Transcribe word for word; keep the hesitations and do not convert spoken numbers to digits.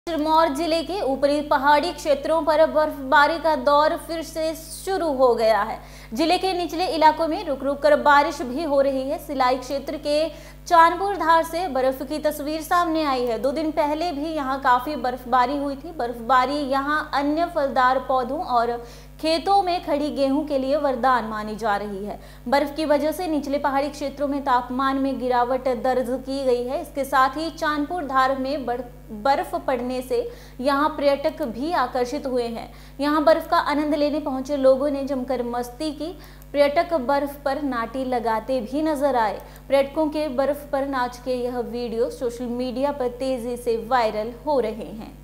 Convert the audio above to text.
सिरमौर जिले के ऊपरी पहाड़ी क्षेत्रों पर बर्फबारी का दौर फिर से शुरू हो गया है। जिले के निचले इलाकों में रुक रुक कर बारिश भी हो रही है। सिलाई क्षेत्र के चांदपुर धार से बर्फ की तस्वीर सामने आई है। दो दिन पहले भी यहां काफी बर्फबारी हुई थी। बर्फबारी यहां अन्य फलदार पौधों और खेतों में खड़ी गेहूं के लिए वरदान मानी जा रही है। बर्फ की वजह से निचले पहाड़ी क्षेत्रों में तापमान में गिरावट दर्ज की गई है। इसके साथ ही चांदपुर धार में बर्फ पड़ने से यहां पर्यटक भी आकर्षित हुए हैं। यहां बर्फ का आनंद लेने पहुंचे लोगों ने जमकर मस्ती की। पर्यटक बर्फ पर नाटी लगाते भी नजर आए। पर्यटकों के बर्फ पर नाच के यह वीडियो सोशल मीडिया पर तेजी से वायरल हो रहे हैं।